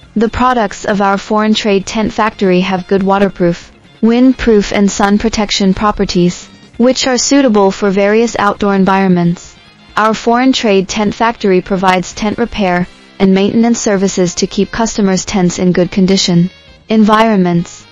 The products of our foreign trade tent factory have good waterproof, windproof and sun protection properties, which are suitable for various outdoor environments. Our foreign trade tent factory provides tent repair and maintenance services to keep customers' tents in good condition. Environments.